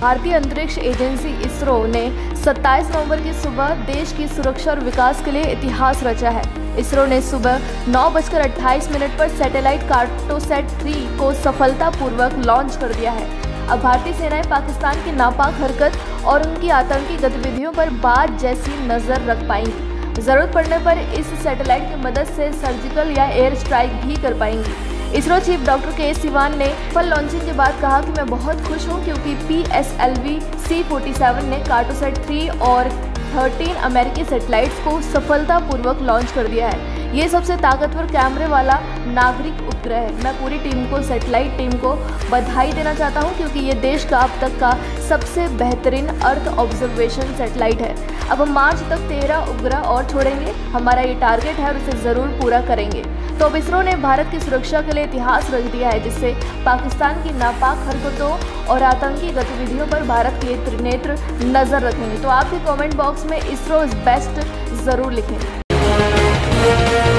भारतीय अंतरिक्ष एजेंसी इसरो ने 27 नवंबर की सुबह देश की सुरक्षा और विकास के लिए इतिहास रचा है। इसरो ने सुबह 9:28 पर सैटेलाइट कार्टोसैट 3 को सफलतापूर्वक लॉन्च कर दिया है। अब भारतीय सेनाएं पाकिस्तान की नापाक हरकत और उनकी आतंकी गतिविधियों पर बाज जैसी नजर रख पाएंगी। जरूरत पड़ने पर इस सैटेलाइट की मदद से सर्जिकल या एयर स्ट्राइक भी कर पाएंगी। इसरो चीफ डॉक्टर के सिवान ने फल लॉन्चिंग के बाद कहा कि मैं बहुत खुश हूं क्योंकि PSLV C-47 ने कार्टोसैट 3 और 13 अमेरिकी सैटेलाइट्स को सफलतापूर्वक लॉन्च कर दिया है। ये सबसे ताकतवर कैमरे वाला नागरिक उपग्रह है। मैं पूरी टीम को, सैटेलाइट टीम को बधाई देना चाहता हूं क्योंकि ये देश का अब तक का सबसे बेहतरीन अर्थ ऑब्जर्वेशन सैटेलाइट है। अब हम मार्च तक 13 उपग्रह और छोड़ेंगे। हमारा ये टारगेट है और इसे ज़रूर पूरा करेंगे। तो अब इसरो ने भारत की सुरक्षा के लिए इतिहास रच दिया है, जिससे पाकिस्तान की नापाक हरकतों और आतंकी गतिविधियों पर भारत के त्रिनेत्र नज़र रखेंगे। तो आप भी कमेंट बॉक्स में इसरो इज बेस्ट ज़रूर लिखें।